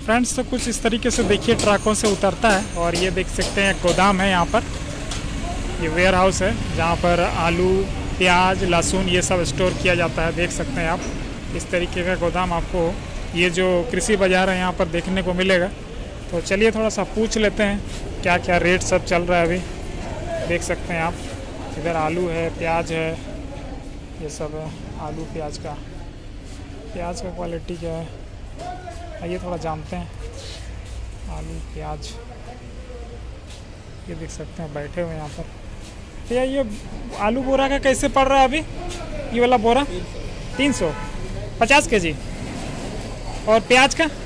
Friends, तो कुछ इस तरीके से देखिए ट्रकों से उतरता है। और ये देख सकते हैं गोदाम है यहाँ पर, ये वेयर हाउस है जहाँ पर आलू, प्याज, लहसुन ये सब स्टोर किया जाता है। देख सकते हैं आप, इस तरीके का गोदाम आपको ये जो कृषि बाज़ार है यहाँ पर देखने को मिलेगा। तो चलिए थोड़ा सा पूछ लेते हैं क्या क्या रेट सब चल रहा है अभी। देख सकते हैं आप, इधर आलू है, प्याज है, ये सब है। आलू प्याज का क्वालिटी क्या है आइए थोड़ा जानते हैं। आलू प्याज ये देख सकते हैं, बैठे हुए यहाँ पर। तो ये आलू बोरा का कैसे पड़ रहा है अभी? ये वाला बोरा 350 kg। और प्याज का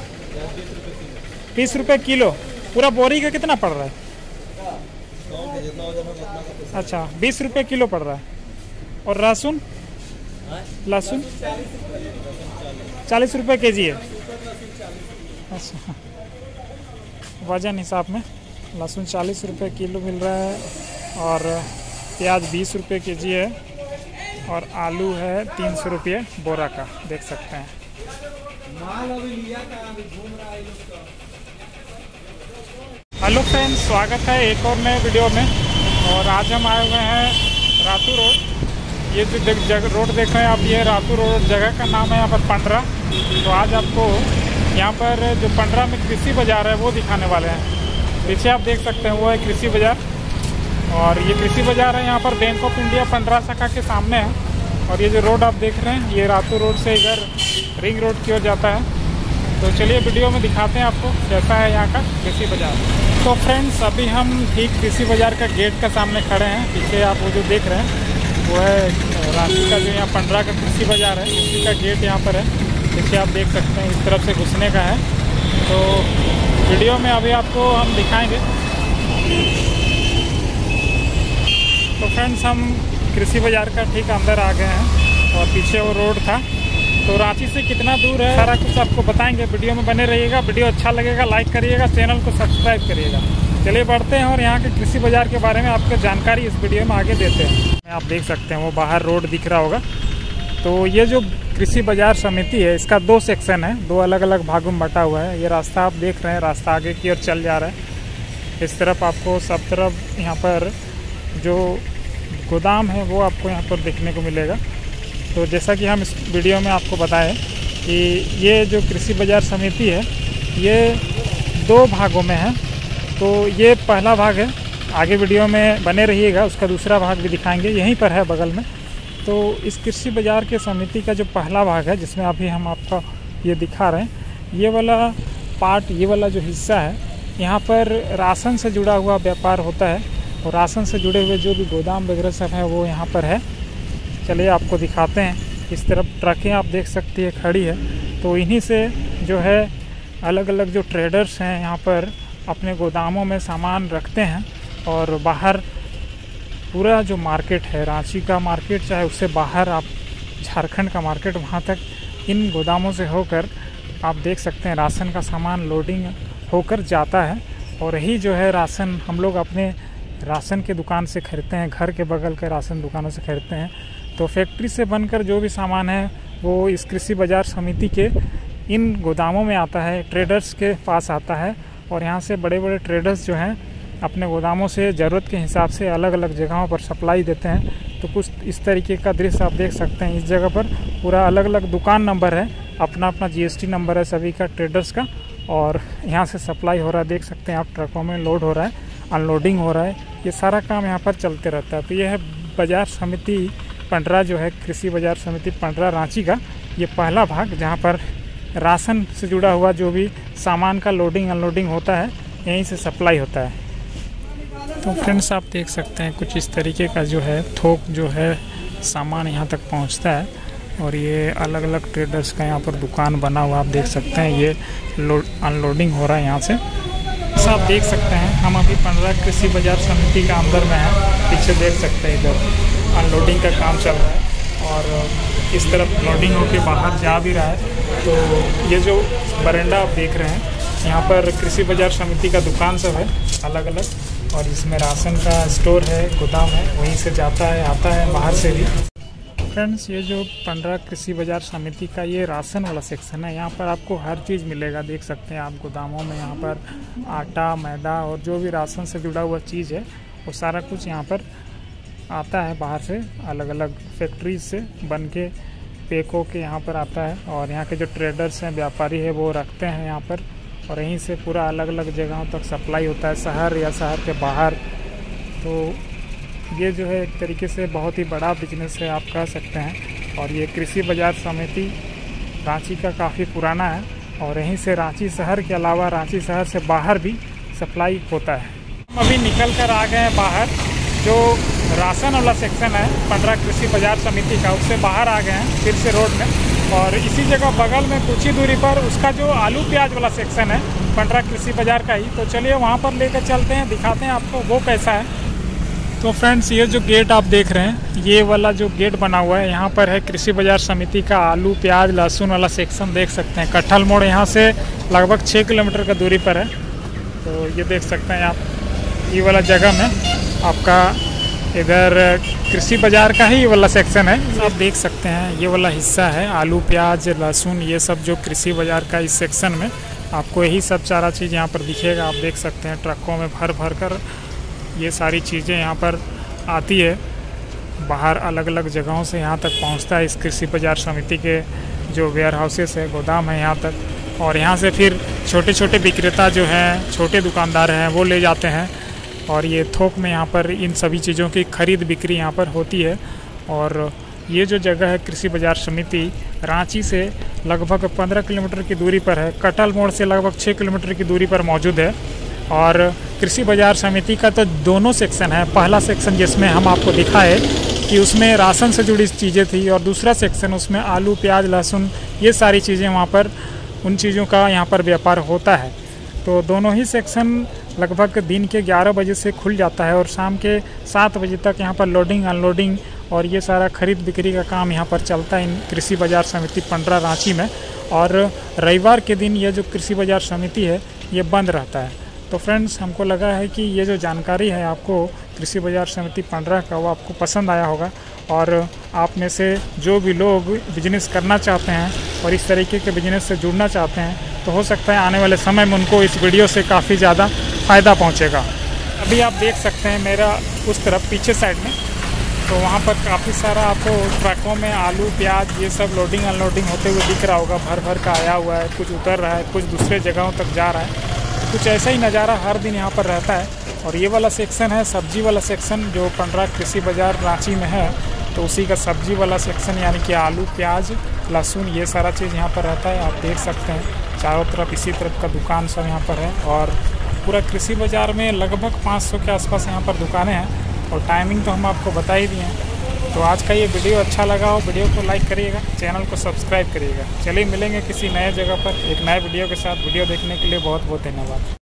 20 रुपये किलो। पूरा बोरी का कितना पड़ रहा है? अच्छा, 20 रुपये किलो पड़ रहा है। और लहसुन 40 रुपये kg है। अच्छा, वजन हिसाब में लहसुन 40 रुपये किलो मिल रहा है और प्याज 20 रुपये kg है और आलू है 300 रुपये बोरा का। देख सकते हैं। हेलो फ्रेंड्स, स्वागत है एक और नए वीडियो में। और आज हम आए हुए हैं रातू रोड। ये जो रोड देख रहे हैं आप, ये रातू रोड जगह का नाम है यहाँ पर पंडरा। तो आज आपको यहाँ पर जो पंडरा में कृषि बाज़ार है वो दिखाने वाले हैं। पीछे आप देख सकते हैं वो है कृषि बाज़ार। और ये कृषि बाज़ार है यहाँ पर बैंक ऑफ इंडिया पंडरा शाखा के सामने है। और ये जो रोड आप देख रहे हैं ये रातू रोड से इधर रिंग रोड की ओर जाता है। तो चलिए वीडियो में दिखाते हैं आपको कैसा है यहाँ का कृषि बाज़ार। तो फ्रेंड्स, अभी हम ठीक कृषि बाज़ार का गेट का सामने खड़े हैं। पीछे आप वो जो देख रहे हैं वो है रांची का जो यहाँ पंडरा का कृषि बाज़ार है, उसी का गेट यहाँ पर है। देखिए आप देख सकते हैं, इस तरफ से घुसने का है। तो वीडियो में अभी आपको हम दिखाएंगे। तो फ्रेंड्स, हम कृषि बाज़ार का ठीक अंदर आ गए हैं और पीछे वो रोड था। तो रांची से कितना दूर है सारा कुछ आपको बताएंगे। वीडियो में बने रहिएगा। वीडियो अच्छा लगेगा लाइक करिएगा, चैनल को सब्सक्राइब करिएगा। चलिए बढ़ते हैं और यहाँ के कृषि बाज़ार के बारे में आपको जानकारी इस वीडियो में आगे देते हैं। आप देख सकते हैं वो बाहर रोड दिख रहा होगा। तो ये जो कृषि बाज़ार समिति है इसका 2 सेक्शन है, 2 अलग अलग भागों में बटा हुआ है। ये रास्ता आप देख रहे हैं, रास्ता आगे की ओर चल जा रहा है। इस तरफ आपको सब तरफ यहाँ पर जो गोदाम है वो आपको यहाँ पर देखने को मिलेगा। तो जैसा कि हम इस वीडियो में आपको बताएं कि ये जो कृषि बाज़ार समिति है ये 2 भागों में है। तो ये पहला भाग है, आगे वीडियो में बने रहिएगा, उसका दूसरा भाग भी दिखाएंगे, यहीं पर है बगल में। तो इस कृषि बाज़ार के समिति का जो पहला भाग है जिसमें अभी हम आपका ये दिखा रहे हैं, ये वाला पार्ट, ये वाला जो हिस्सा है यहाँ पर राशन से जुड़ा हुआ व्यापार होता है। और राशन से जुड़े हुए जो भी गोदाम वगैरह सब है वो यहाँ पर है। चलिए आपको दिखाते हैं। इस तरफ ट्रकें आप देख सकती है खड़ी है। तो इन्हीं से जो है अलग अलग जो ट्रेडर्स हैं यहाँ पर अपने गोदामों में सामान रखते हैं। और बाहर पूरा जो मार्केट है, रांची का मार्केट चाहे उससे बाहर आप झारखंड का मार्केट, वहाँ तक इन गोदामों से होकर आप देख सकते हैं राशन का सामान लोडिंग होकर जाता है। और यही जो है राशन हम लोग अपने राशन के दुकान से खरीदते हैं, घर के बगल के राशन दुकानों से खरीदते हैं। तो फैक्ट्री से बनकर जो भी सामान है वो इस कृषि बाज़ार समिति के इन गोदामों में आता है, ट्रेडर्स के पास आता है। और यहाँ से बड़े बड़े ट्रेडर्स जो हैं अपने गोदामों से ज़रूरत के हिसाब से अलग अलग जगहों पर सप्लाई देते हैं। तो कुछ इस तरीके का दृश्य आप देख सकते हैं। इस जगह पर पूरा अलग अलग दुकान नंबर है, अपना अपना GST नंबर है सभी का, ट्रेडर्स का। और यहाँ से सप्लाई हो रहा है, देख सकते हैं आप, ट्रकों में लोड हो रहा है, अनलोडिंग हो रहा है। ये सारा काम यहाँ पर चलते रहता है। तो ये है बाज़ार समिति पंडरा, जो है कृषि बाज़ार समिति पंडरा रांची का ये पहला भाग, जहाँ पर राशन से जुड़ा हुआ जो भी सामान का लोडिंग अनलोडिंग होता है यहीं से सप्लाई होता है। तो फ्रेंड्स, आप देख सकते हैं कुछ इस तरीके का जो है थोक जो है सामान यहाँ तक पहुँचता है। और ये अलग अलग ट्रेडर्स का यहाँ पर दुकान बना हुआ आप देख सकते हैं। ये अनलोडिंग हो रहा है यहाँ से। आप देख सकते हैं हम अभी पंडरा कृषि बाज़ार समिति का अंदर में है। पीछे देख सकते हैं इधर अनलोडिंग का काम चल रहा है और इस तरफ लोडिंग होके बाहर जा भी रहा है। तो ये जो बरंडा आप देख रहे हैं यहाँ पर कृषि बाज़ार समिति का दुकान सब है अलग अलग। और इसमें राशन का स्टोर है, गोदाम है, वहीं से जाता है आता है बाहर से भी। फ्रेंड्स, ये जो पंडरा कृषि बाजार समिति का ये राशन वाला सेक्शन है, यहाँ पर आपको हर चीज़ मिलेगा। देख सकते हैं आप गोदामों में यहाँ पर आटा, मैदा और जो भी राशन से जुड़ा हुआ चीज़ है वो सारा कुछ यहाँ पर आता है बाहर से, अलग अलग फैक्ट्रीज से बन के पैक होके यहाँ पर आता है। और यहाँ के जो ट्रेडर्स हैं, व्यापारी है, वो रखते हैं यहाँ पर और यहीं से पूरा अलग अलग जगहों तक सप्लाई होता है, शहर या शहर के बाहर। तो ये जो है एक तरीके से बहुत ही बड़ा बिजनेस है, आप कह सकते हैं। और ये कृषि बाजार समिति रांची का काफ़ी पुराना है और यहीं से रांची शहर के अलावा रांची शहर से बाहर भी सप्लाई होता है। हम अभी निकल कर आ गए हैं बाहर। जो राशन वाला सेक्शन है पंडरा कृषि बाजार समिति का, उससे बाहर आ गए हैं फिर से रोड में। और इसी जगह बगल में कुछ ही दूरी पर उसका जो आलू प्याज वाला सेक्शन है पंडरा कृषि बाजार का ही, तो चलिए वहाँ पर लेकर चलते हैं, दिखाते हैं आपको वो कैसा है। तो फ्रेंड्स, ये जो गेट आप देख रहे हैं, ये वाला जो गेट बना हुआ है, यहाँ पर है कृषि बाजार समिति का आलू प्याज लहसुन वाला सेक्शन। देख सकते हैं कटहल मोड़ यहाँ से लगभग 6 किलोमीटर का दूरी पर है। तो ये देख सकते हैं आप, ये वाला जगह में आपका इधर कृषि बाजार का ही वाला सेक्शन है। आप देख सकते हैं ये वाला हिस्सा है आलू प्याज लहसुन, ये सब जो कृषि बाजार का इस सेक्शन में आपको यही सब सारा चीज़ यहाँ पर दिखेगा। आप देख सकते हैं ट्रकों में भर भर कर ये सारी चीज़ें यहाँ पर आती है, बाहर अलग अलग जगहों से यहाँ तक पहुँचता है। इस कृषि बाजार समिति के जो वेयर हाउसेस है, गोदाम है यहाँ तक, और यहाँ से फिर छोटे छोटे विक्रेता जो हैं, छोटे दुकानदार हैं, वो ले जाते हैं और ये थोक में यहाँ पर इन सभी चीज़ों की खरीद बिक्री यहाँ पर होती है। और ये जो जगह है कृषि बाजार समिति रांची से लगभग 15 किलोमीटर की दूरी पर है, कटहल मोड़ से लगभग 6 किलोमीटर की दूरी पर मौजूद है। और कृषि बाजार समिति का तो दोनों सेक्शन है, पहला सेक्शन जिसमें हम आपको दिखाए कि उसमें राशन से जुड़ी चीज़ें थी, और दूसरा सेक्शन उसमें आलू प्याज लहसुन ये सारी चीज़ें वहाँ पर, उन चीज़ों का यहाँ पर व्यापार होता है। तो दोनों ही सेक्शन लगभग दिन के 11 बजे से खुल जाता है और शाम के 7 बजे तक यहाँ पर लोडिंग अनलोडिंग और ये सारा खरीद बिक्री का काम यहाँ पर चलता है इन कृषि बाजार समिति पंडरा रांची में। और रविवार के दिन ये जो कृषि बाजार समिति है ये बंद रहता है। तो फ्रेंड्स, हमको लगा है कि ये जो जानकारी है आपको कृषि बाजार समिति पंडरा का, वो आपको पसंद आया होगा। और आप में से जो भी लोग बिजनेस करना चाहते हैं और इस तरीके के बिजनेस से जुड़ना चाहते हैं, तो हो सकता है आने वाले समय में उनको इस वीडियो से काफ़ी ज़्यादा फ़ायदा पहुंचेगा। अभी आप देख सकते हैं मेरा उस तरफ पीछे साइड में, तो वहाँ पर काफ़ी सारा आपको ट्रकों में आलू प्याज ये सब लोडिंग अनलोडिंग होते हुए दिख रहा होगा। भर भर का आया हुआ है, कुछ उतर रहा है, कुछ दूसरे जगहों तक जा रहा है। कुछ ऐसा ही नज़ारा हर दिन यहाँ पर रहता है। और ये वाला सेक्शन है सब्जी वाला सेक्शन, जो पंडरा कृषि बाजार रांची में है, तो उसी का सब्जी वाला सेक्शन, यानी कि आलू प्याज लहसुन ये सारा चीज़ यहाँ पर रहता है। आप देख सकते हैं चारों तरफ इसी तरफ का दुकान सब यहाँ पर है। और पूरा कृषि बाजार में लगभग 500 के आसपास यहाँ पर दुकानें हैं। और टाइमिंग तो हम आपको बता ही दिए हैं। तो आज का ये वीडियो अच्छा लगा हो, वीडियो को लाइक करिएगा, चैनल को सब्सक्राइब करिएगा। चलिए मिलेंगे किसी नए जगह पर एक नए वीडियो के साथ। वीडियो देखने के लिए बहुत बहुत धन्यवाद।